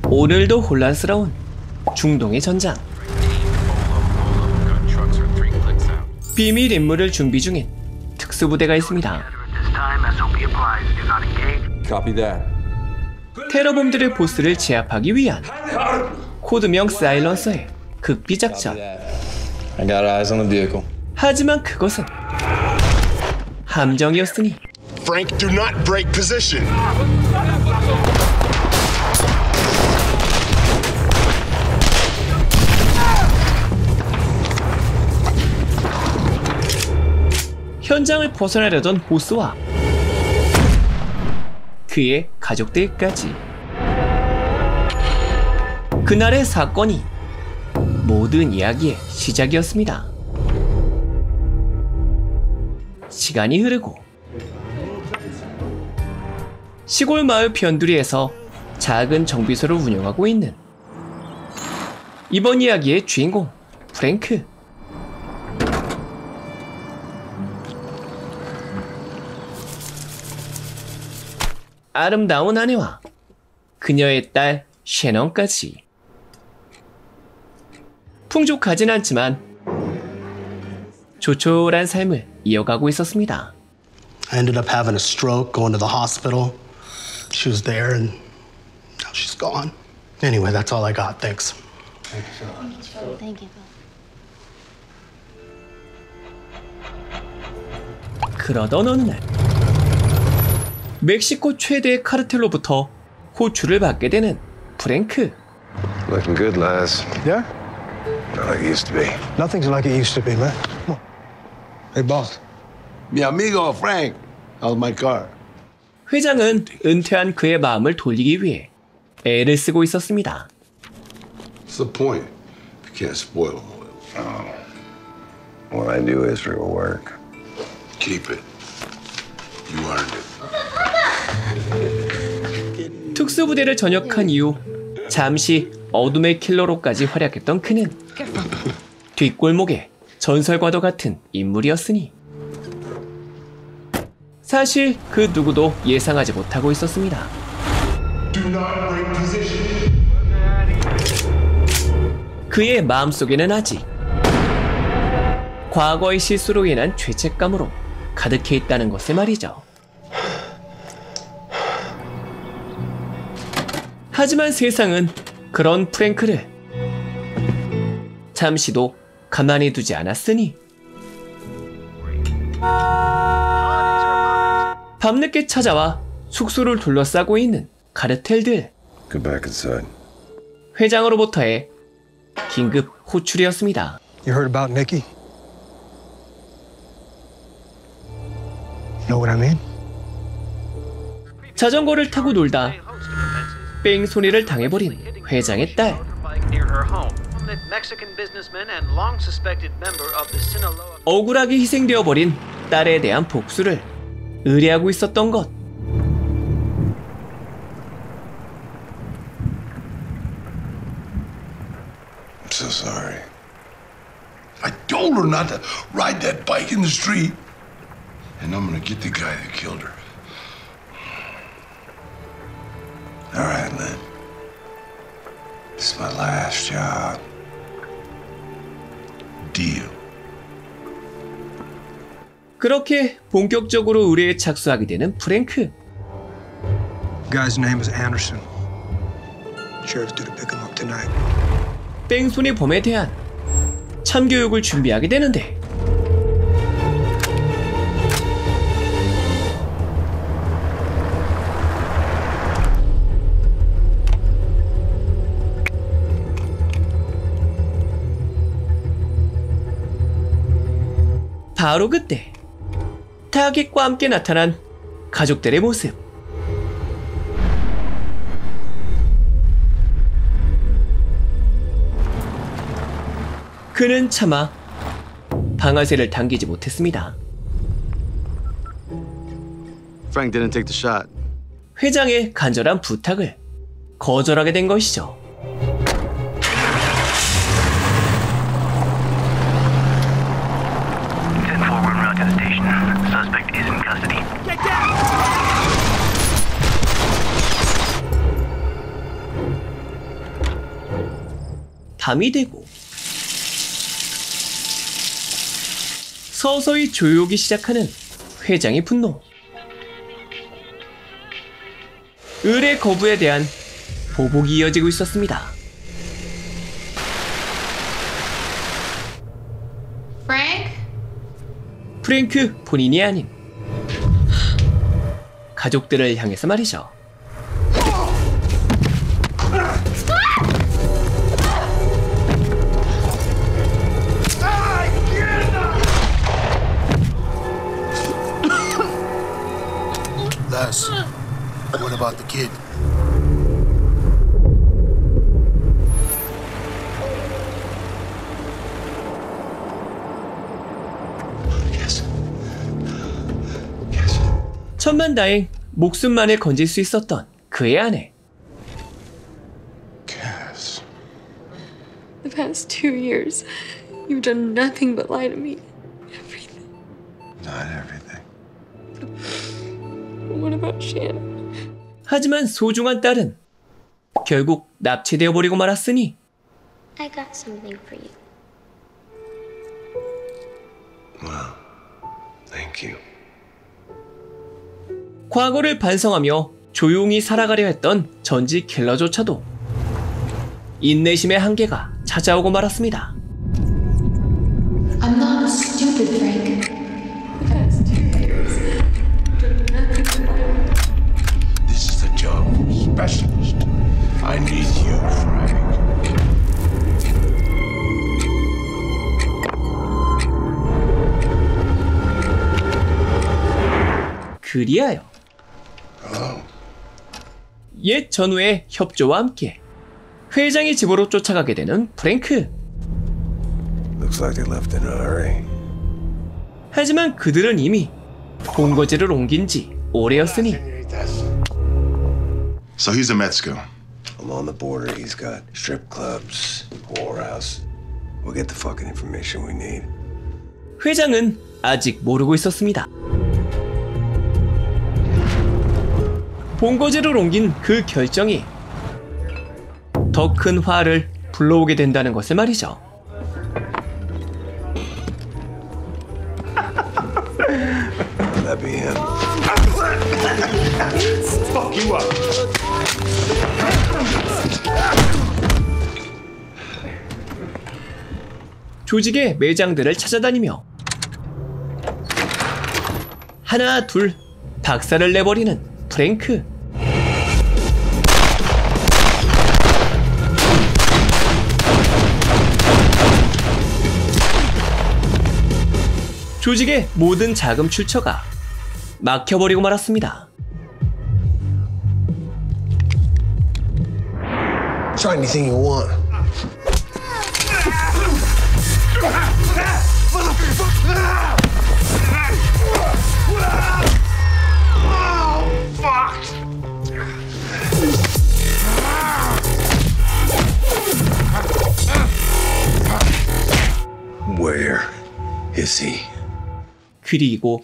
오늘도 혼란스러운 중동의 전장. 비밀 임무를 준비 중인 특수부대가 있습니다. 테러범들의 보스를 제압하기 위한 코드명 사일런서의 극비작전. 하지만 그것은 함정이었으니 Frank, do not break position. 현장을 벗어나려던 보스와 그의 가족들까지. 그날의 사건이 모든 이야기의 시작이었습니다. 시간이 흐르고 시골 마을 변두리에서 작은 정비소를 운영하고 있는 이번 이야기의 주인공 프랭크. 아름다운 아내와 그녀의 딸 셰넌까지. 풍족하진 않지만 조촐한 삶을 이어가고 있었습니다. I ended up having a stroke, going to the hospital. She was there and now she's gone. Anyway, that's all I got. Thanks. Thank you. 그러던 어느 날 멕시코 최대의 카르텔로부터 호출을 받게 되는 프랭크. Looking good, lads. Yeah? Not like it used to be. Nothing's like it used to be, man. Come on. Hey, boss. Mi amigo Frank. How's my car? 회장은 은퇴한 그의 마음을 돌리기 위해 애를 쓰고 있었습니다. What's the point? If you can't spoil them. What I do is real work. Keep it. You earned it. 특수부대를 전역한 이후 잠시 어둠의 킬러로까지 활약했던 그는 뒷골목의 전설과도 같은 인물이었으니 사실 그 누구도 예상하지 못하고 있었습니다. 그의 마음속에는 아직 과거의 실수로 인한 죄책감으로 가득해 있다는 것을 말이죠. 하지만 세상은 그런 프랭크를 잠시도 가만히 두지 않았으니 밤늦게 찾아와 숙소를 둘러싸고 있는 카르텔들. Go back inside. 회장으로부터의 긴급 호출이었습니다. You heard about Nikki? Know what I mean? 자전거를 타고 놀다 뺑소니를 당해버린 회장의 딸. 억울하게 희생되어버린 딸에 대한 복수를 의뢰하고 있었던 것. I'm so sorry. I told her not to ride that bike in the street. And I'm gonna get the guy that killed her. All right, Lynn. This is my last job. Deal. 그렇게 본격적으로 의뢰에 착수하게 되는 프랭크. The guy's name is Anderson. Sheriff's due to pick him up tonight. 뺑소니 범에 대한 참교육을 준비하게 되는데 바로 그때 타겟과 함께 나타난 가족들의 모습. 그는 차마 방아쇠를 당기지 못했습니다. Frank didn't take the shot. 회장의 간절한 부탁을 거절하게 된 것이죠. 밤이 되고 서서히 조용히 시작하는 회장의 분노. 을의 거부에 대한 보복이 이어지고 있었습니다. 프랭크 본인이 아닌 가족들을 향해서 말이죠. Les, what about the kid? 천만다행 목숨만을 건질 수 있었던 그의 아내. Cass. The past 2 years, you've done nothing but lie to me. Everything. Not everything. What about Shannon? 하지만 소중한 딸은 결국 납치되어 버리고 말았으니 I got something for you. Well, thank you. 과거를 반성하며 조용히 살아가려 했던 전직 킬러조차도 인내심의 한계가 찾아오고 말았습니다. I'm not stupid, Frank. The past 2 years, you've done nothing but lie. This is the job of a specialist. I need you, Frank. 그리하여 옛 전우의 협조와 함께 회장의 집으로 쫓아가게 되는 프랭크. Looks like they left in a hurry. 하지만 그들은 이미 본거지를 옮긴 지 오래였으니 So he's in Mexico. Along the border, he's got strip clubs, whorehouse. We'll get the fucking information we need. 회장은 아직 모르고 있었습니다. 본거지를 옮긴 그 결정이 더 큰 화를 불러오게 된다는 것을 말이죠. That'd be him. Fuck you up. 조직의 매장들을 찾아다니며 하나 둘 박살을 내버리는 프랭크. 조직의 모든 자금 출처가 막혀버리고 말았습니다. Try anything you want. Where is he? 그리고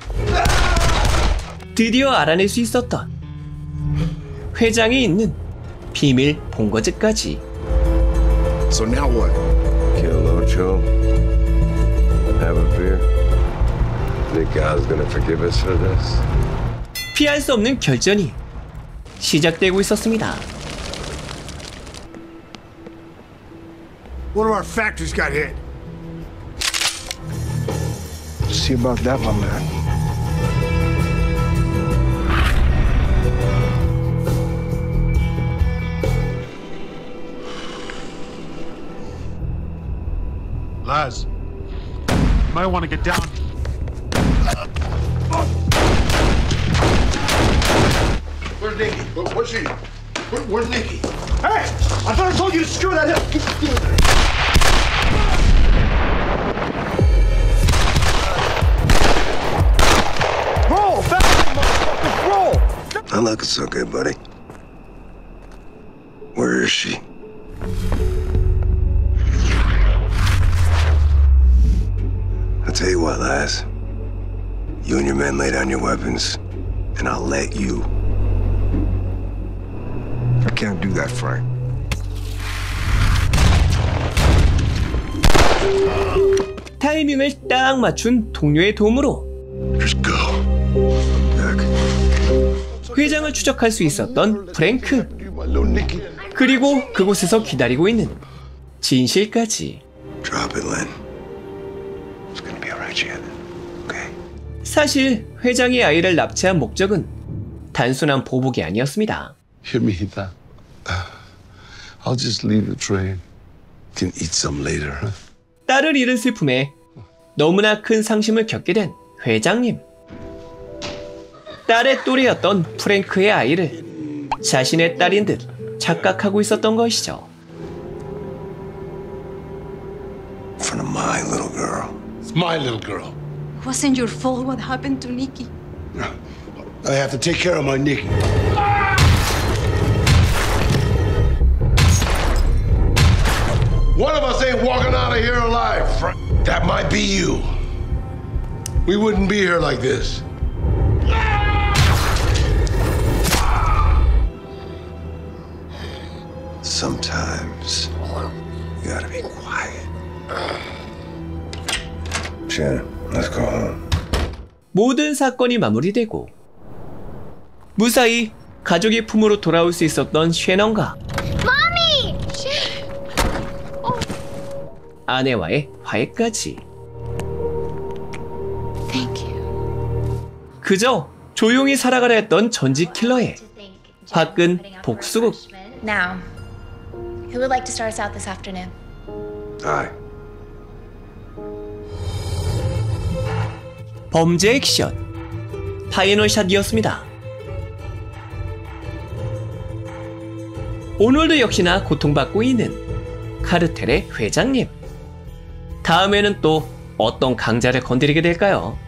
드디어 알아낼 수 있었던 회장이 있는 비밀 본거지까지. So now what? Kill Ocho? Have a beer? Think God's gonna forgive us for this? 피할 수 없는 결전이 시작되고 있었습니다. One of our factories got hit. See about that, my man. Laz, you might want to get down. Where's Nikki? Where's she? Where's Nikki? Hey! I thought I told you to screw that up! Roll! Fast, motherfuckers! Roll! Not looking so good, buddy. Where is she? I'll tell you what, Laz. You and your men lay down your weapons, and I'll let you. I can't do that, Frank. 타이밍을 딱 맞춘 동료의 도움으로 Just go. 회장을 추적할 수 있었던 프랭크, You, my little Nicky. 그리고 그곳에서 기다리고 있는 진실까지. Drop it, Lynn. It's gonna be alright, Jan. Okay? 사실 회장이 아이를 납치한 목적은 단순한 보복이 아니었습니다. Hear me, Hita. I'll just leave the train. Can eat some later, huh? 딸을 잃은 슬픔에 너무나 큰 상심을 겪게 된 회장님. 딸의 또래였던 프랭크의 아이를 자신의 딸인 듯 착각하고 있었던 것이죠. In front of my little girl. It's my little girl. It wasn't your fault what happened to Nikki. I have to take care of my Nicky. One of us ain't walking out of here alive, Frank. That might be you. We wouldn't be here like this. Sometimes you gotta be quiet. Shannon, let's go home. 모든 사건이 마무리되고 무사히 가족의 품으로 돌아올 수 있었던 쉐넌과 아내와의 화해까지. Thank you. 그저 조용히 살아가려 했던 전직 킬러의 화끈 복수극. Now, who would like to start us out this afternoon? Aye. 범죄 액션 파이널 샷이었습니다. 오늘도 역시나 고통받고 있는 카르텔의 회장님. 다음에는 또 어떤 강자를 건드리게 될까요?